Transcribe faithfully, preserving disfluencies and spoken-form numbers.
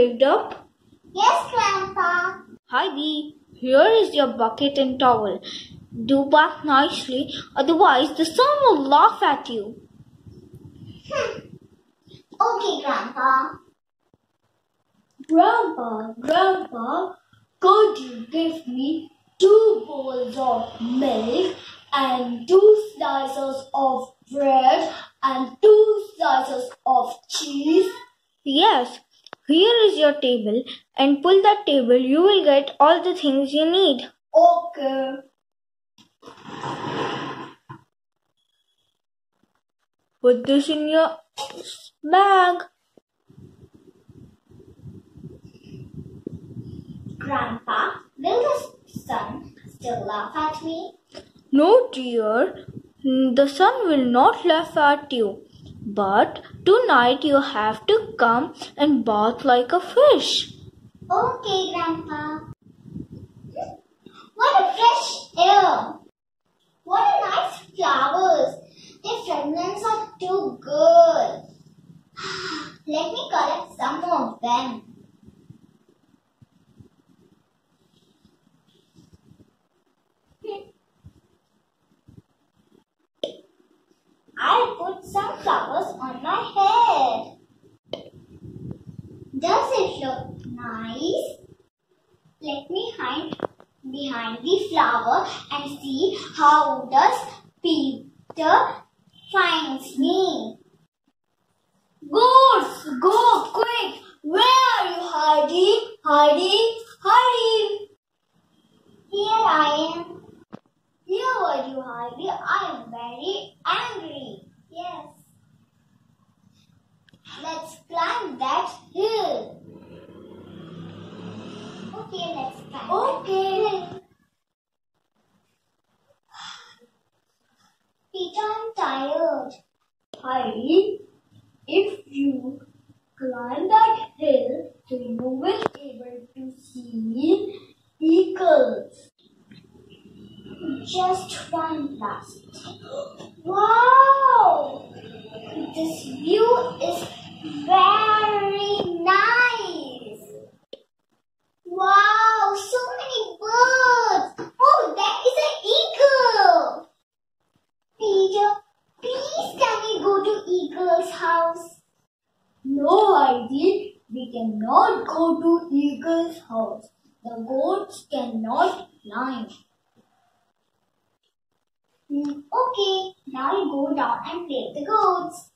waked up? Yes, Grandpa. Heidi, here is your bucket and towel. Do bath nicely, otherwise the sun will laugh at you. Hmm. Okay, Grandpa. Grandpa, Grandpa, could you give me two bowls of milk and two slices of bread and two slices of cheese? Yes, here is your table, and pull that table, you will get all the things you need. Okay. Put this in your bag. Grandpa, will the sun still laugh at me? No, dear, the sun will not laugh at you. But tonight you have to come and bath like a fish. Okay, Grandpa. What a fresh air! What a nice flowers! Their fragrance are too good. Let me collect some of them. I'll put some flowers on my head. Does it look nice? Let me hide behind the flower and see how does Peter finds me. Goats, go quick! Where are you hiding? Hiding? Hiding? Here I am. Here are you hiding? I am very angry. Yes. Let's climb that hill. Okay, let's climb. Okay. Peter, I'm tired. Heidi, if you climb that hill, so you will be able to see eagles. Just one last. Wow! This view is very nice. Wow, so many birds. Oh, that is an eagle. Peter, please can we go to Eagle's house? No, Heidi, we cannot go to Eagle's house. The goats cannot climb. Okay, now we go down and play with the goats.